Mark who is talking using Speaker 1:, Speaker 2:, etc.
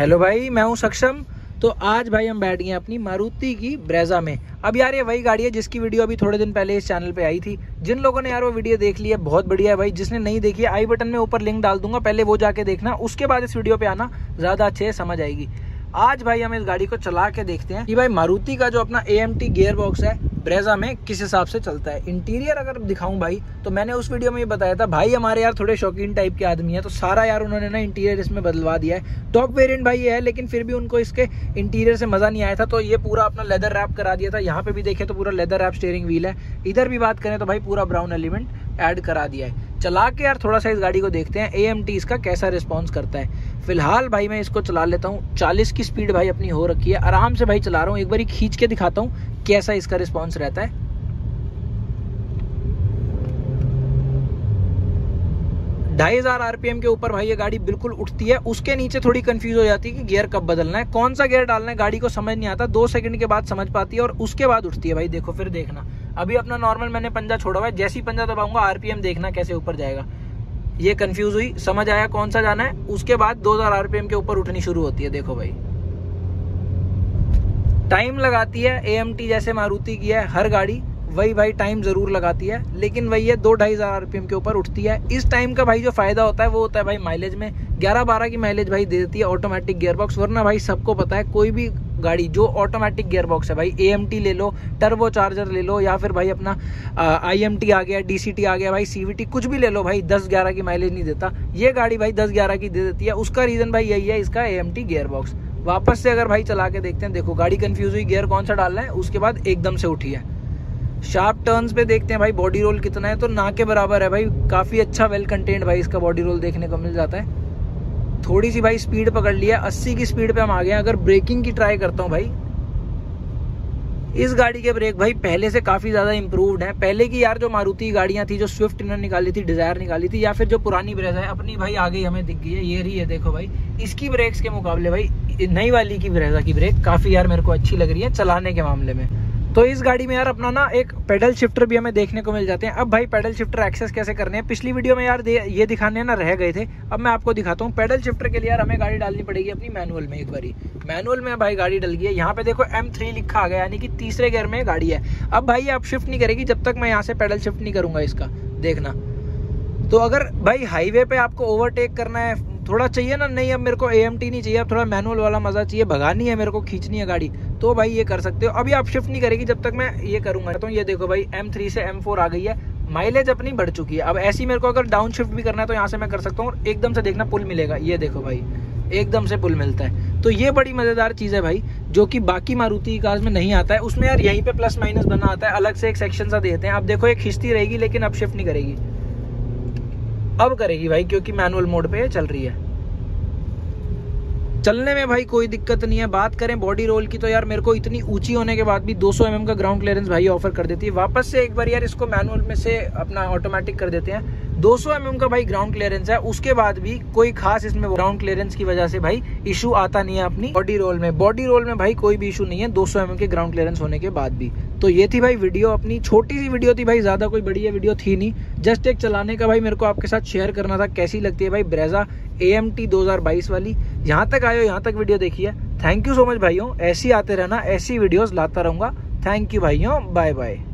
Speaker 1: Hello भाई, मैं हूं सक्षम। तो आज भाई हम बैठ गए अपनी मारुति की ब्रेजा में। अब यार ये वही गाड़ी है जिसकी वीडियो अभी थोड़े दिन पहले इस चैनल पे आई थी। जिन लोगों ने यार वो वीडियो देख ली है बहुत बढ़िया है भाई। जिसने नहीं देखी है आई बटन में ऊपर लिंक डाल दूंगा, पहले वो जाके देखना, उसके बाद इस वीडियो पे आना, ज्यादा अच्छे से समझ आएगी। आज भाई हम इस गाड़ी को चला के देखते हैं कि भाई मारुति का जो अपना AMT गियर बॉक्स है ब्रेजा में किस हिसाब से चलता है। इंटीरियर अगर दिखाऊं भाई तो मैंने उस वीडियो में ये बताया था भाई हमारे यार थोड़े शौकीन टाइप के आदमी है, तो सारा यार उन्होंने ना इंटीरियर इसमें बदलवा दिया है। टॉप वेरिएंट भाई ये है, लेकिन फिर भी उनको इसके इंटीरियर से मजा नहीं आया था, तो ये पूरा अपना लेदर रैप करा दिया था। यहाँ पे भी देखें तो पूरा लेदर रैप स्टीयरिंग व्हील है। इधर भी बात करें तो भाई पूरा ब्राउन एलिमेंट ऐड करा दिया है। चला के यार थोड़ा सा इस गाड़ी को देखते हैं AMT इसका कैसा रिस्पॉन्स करता है। फिलहाल भाई मैं इसको चला लेता हूँ, 40 की स्पीड भाई अपनी हो रखी है, आराम से भाई चला रहा हूँ। एक बार खींच के दिखाता हूँ कैसा इसका रिस्पॉन्स रहता है। 2500 RPM के ऊपर भाई ये गाड़ी बिल्कुल उठती है। उसके नीचे थोड़ी कंफ्यूज हो जाती है कि गियर कब बदलना है, कौन सा गियर डालना है, गाड़ी को समझ नहीं आता। 2 सेकंड के बाद समझ पाती है और उसके बाद उठती है भाई। देखो फिर देखना, अभी अपना नॉर्मल मैंने पंजा छोड़ा हुआ है, जैसे ही पंजा दबाऊंगा RPM देखना कैसे ऊपर जाएगा। ये कंफ्यूज हुई, समझ आया कौन सा जाना है, उसके बाद 2000 RPM के ऊपर उठनी शुरू होती है। देखो भाई टाइम लगाती है AMT जैसे मारुति की है हर गाड़ी, वही भाई टाइम जरूर लगाती है, लेकिन वही है 2-2500 RPM के ऊपर उठती है। इस टाइम का भाई जो फायदा होता है वो होता है भाई माइलेज में। 11-12 की माइलेज भाई दे देती है ऑटोमेटिक गियर बॉक्स। वरना भाई सबको पता है कोई भी गाड़ी जो ऑटोमेटिक गियर बॉक्स है भाई, AMT ले लो, टर्बो चार्जर ले लो, या फिर भाई अपना IMT आ गया, DCT आ गया भाई, CVT कुछ भी ले लो भाई, 10-11 की माइलेज नहीं देता। ये गाड़ी भाई 10-11 की दे देती है। उसका रीजन भाई यही है, इसका AMT गियर बॉक्स। वापस से अगर भाई चला के देखते हैं, देखो गाड़ी कंफ्यूज हुई गियर कौन सा डालना है, उसके बाद एकदम से उठी है। शार्प टर्न्स पे देखते हैं भाई बॉडी रोल कितना है, तो ना के बराबर है भाई। काफी अच्छा वेल कंटेंट भाई इसका बॉडी रोल देखने को मिल जाता है। थोड़ी सी भाई स्पीड पकड़ लिया, 80 की स्पीड पे हम आ गए। अगर ब्रेकिंग की ट्राई करता हूँ भाई, इस गाड़ी के ब्रेक भाई पहले से काफी ज्यादा इंप्रूव्ड है। पहले की यार जो मारुति गाड़ियां थी, जो स्विफ्ट इन्होंने निकाली थी, डिजायर निकाली थी, या फिर जो पुरानी ब्रेजा है अपनी भाई आ गई हमें दिख गई है, ये रही है। देखो भाई इसकी ब्रेक्स के मुकाबले भाई नई वाली की ब्रेजा की ब्रेक काफी यार मेरे को अच्छी लग रही है चलाने के मामले में। तो इस गाड़ी में यार अपना ना एक पेडल शिफ्टर भी हमें देखने को मिल जाते हैं। अब भाई पेडल शिफ्टर एक्सेस कैसे करने हैं, पिछली वीडियो में यार ये दिखाने ना रह गए थे, अब मैं आपको दिखाता हूँ। पेडल शिफ्टर के लिए यार हमें गाड़ी डालनी पड़ेगी अपनी मैनुअल में। एक बारी मैनुअल में भाई गाड़ी डल गई है। यहाँ पे देखो M3 लिखा आ गया, यानी कि तीसरे गियर में गाड़ी है। अब भाई आप शिफ्ट नहीं करेगी जब तक मैं यहाँ से पेडल शिफ्ट नहीं करूंगा इसका, देखना। तो अगर भाई हाईवे पे आपको ओवरटेक करना है, थोड़ा चाहिए ना, नहीं अब मेरे को AMT नहीं चाहिए, अब थोड़ा मैनुअल वाला मजा चाहिए, भगानी है मेरे को, खींचनी है गाड़ी, तो भाई ये कर सकते हो। अभी आप शिफ्ट नहीं करेगी जब तक मैं ये करूंगा। तो ये देखो भाई M3 से M4 आ गई है, माइलेज अपनी बढ़ चुकी है। अब ऐसी मेरे को अगर डाउन शिफ्ट भी करना है तो यहाँ से मैं कर सकता हूँ, और एकदम से देखना पुल मिलेगा। ये देखो भाई एकदम से पुल मिलता है। तो ये बड़ी मजेदार चीज है भाई, जो कि बाकी मारुति कार्स में नहीं आता है। उसमें यार यहीं पे प्लस माइनस बना आता है, अलग से एक सेक्शन सा देते हैं। अब देखो एक खिंचती रहेगी लेकिन अब शिफ्ट नहीं करेगी, अब करेगी भाई, क्योंकि मैनुअल मोड पे चल रही है। चलने में भाई कोई दिक्कत नहीं है। बात करें बॉडी रोल की तो यार मेरे को इतनी ऊंची होने के बाद भी 200 mm का ग्राउंड क्लियरेंस भाई ऑफर कर देती है। वापस से एक बार यार इसको मैनुअल में से अपना ऑटोमेटिक कर देते हैं। 200 mm का भाई ग्राउंड क्लियरेंस है, उसके बाद भी कोई खास इसमें ग्राउंड क्लियरेंस की वजह से भाई इशू आता नहीं है अपनी बॉडी रोल में। बॉडी रोल में भाई कोई भी इशू नहीं है 200 mm के ग्राउंड क्लियरेंस होने के बाद भी। तो ये थी भाई वीडियो, अपनी छोटी सी वीडियो थी भाई, ज्यादा कोई बड़ी वीडियो थी नहीं, जस्ट एक चलाने का भाई मेरे को आपके साथ शेयर करना था कैसी लगती है भाई ब्रेजा AMT 2022 वाली। यहाँ तक आए हो, यहाँ तक वीडियो देखी है, थैंक यू सो मच भाइयों। ऐसी आते रहना, ऐसी वीडियोस लाता रहूंगा। थैंक यू भाइयों, बाय बाय।